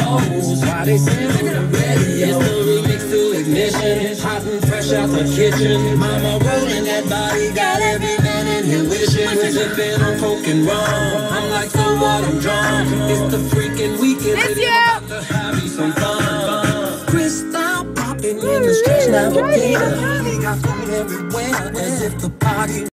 knows why they sing it ready. It's the remix to Ignition, hot and fresh out the kitchen. Mama rolling that body, got every man in here wishing. We're sipping on coke and rum. I'm like, so what? I'm drunk. It's the freaking weekend. It's about to have me some fun. Crystal popping in the stretch navigator. Got food everywhere, as if the party